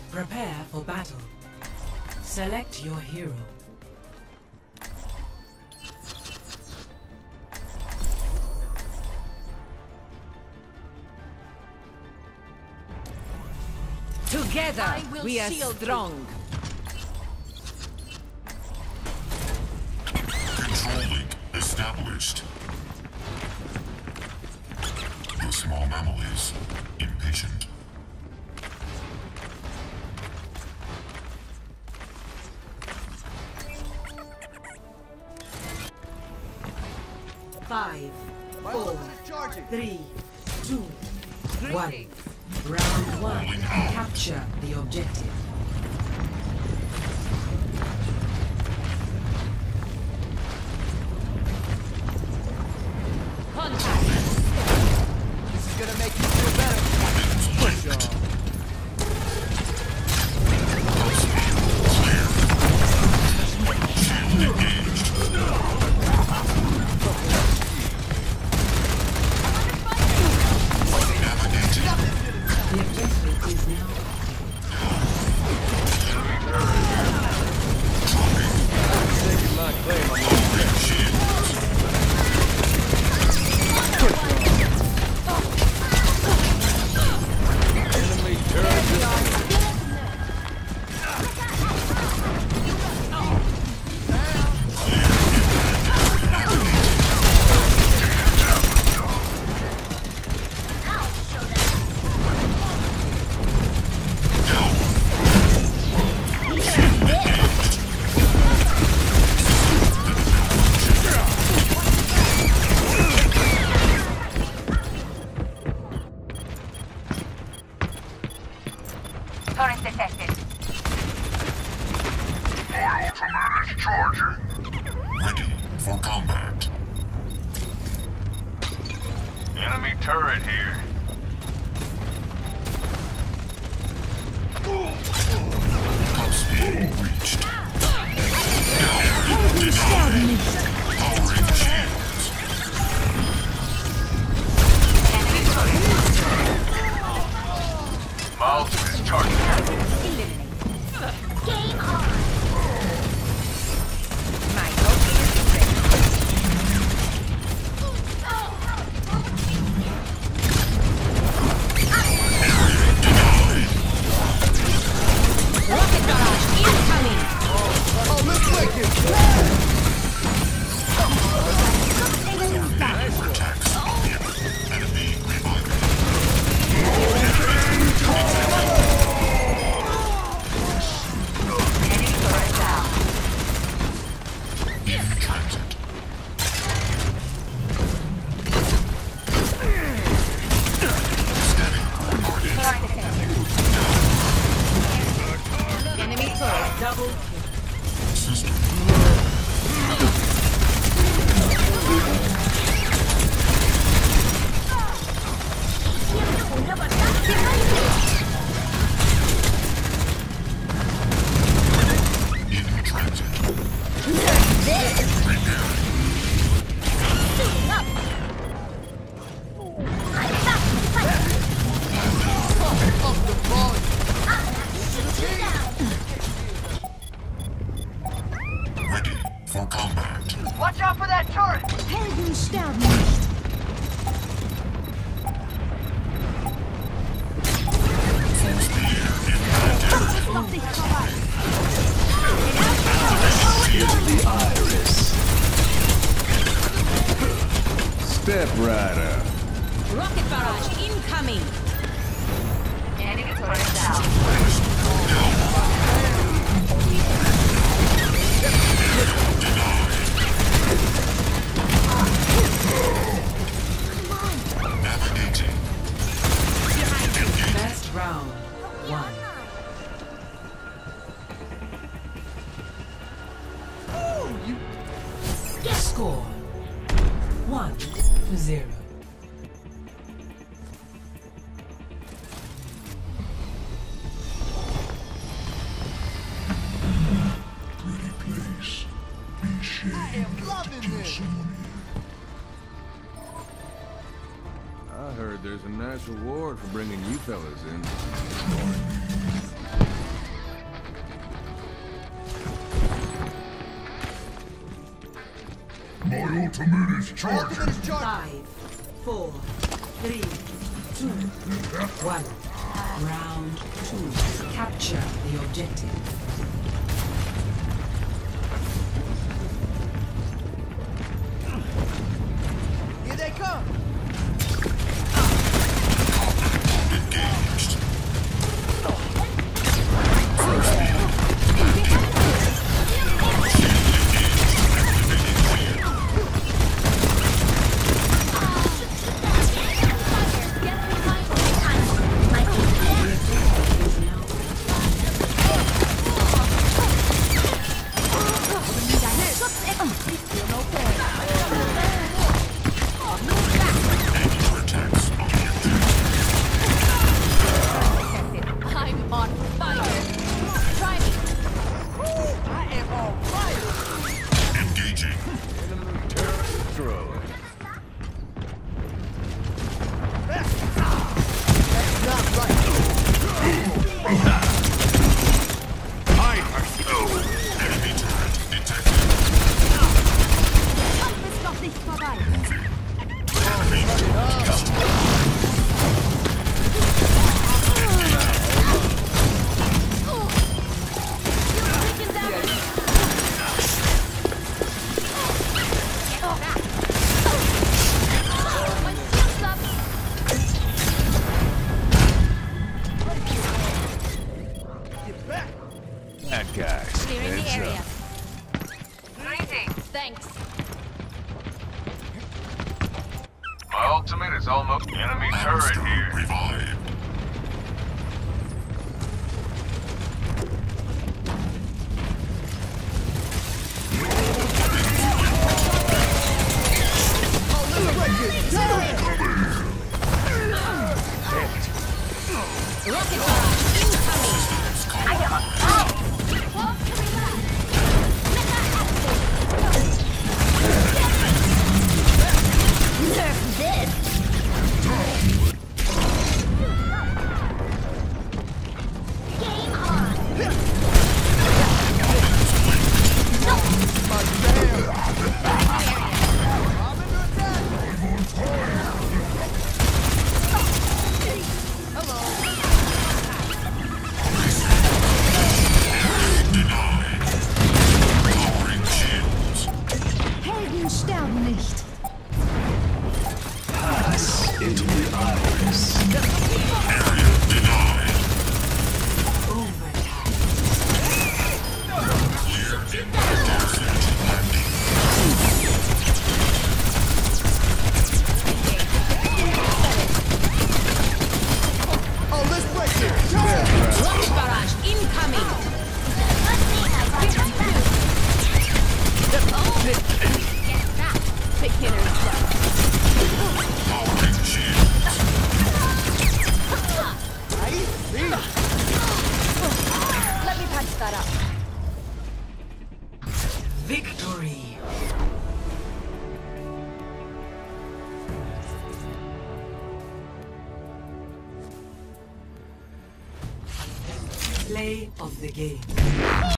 Prepare for battle. Select your hero. Together, we are strong. Control link established. The small mammal is impatient. Five, 4, 3, 2, 1. Round 1. Capture the objective. Contact. This is gonna make you feel better. Push on. The objective is now. Taking my claim on enemy turret. Turret detected. Our ultimate is charging. Ready for combat. Enemy turret here. Top speed reached. Denied. Powering shields. My ultimate is charging. Game on. My ultimate is ready. Rocket barrage incoming. Oh, let's make it. Protects. Enemy reviving. Enemy turret down. In transit. Scanning. Coordinates. Turret detected. Enemy turret. Double System. In transit. Preparing. Ready for combat. Watch out for that turret. Helden sterben nicht. Full speed in Ist noch nicht vorbei. The iris. Step right up. Rocket barrage incoming. Enemy turret down. Navigating. best round 1. Score 1-0. Ready place. Be shared. I am loving this. I heard there's a nice reward for bringing you fellas in. My ultimate is My charging. ultimate is charged. 5, 4, 3, 2, 1. Round 2. Capture the objective. Here they come. Engaged. Anchor attacks on the objective. I'm on fire. Try me. I am on fire. Engaging. Destroyed. That's not right. Enemy turret detected. Ist noch nicht vorbei. Enemy engaged. Get back. That guy. Clearing the Heads area. up. Greetings. Thanks. My ultimate is almost enemy turret Monster here. revived. Rocket barrage incoming. Nerf this. Game on. I'm under attack. Denied. Powering shields. Helden sterben nicht. Area denied. Overtime. Clear desert landing. Oh, let's break it. Rocket barrage incoming. Get that, beginner's luck. Powering shields. Let me patch that up. Victory. Play of the game.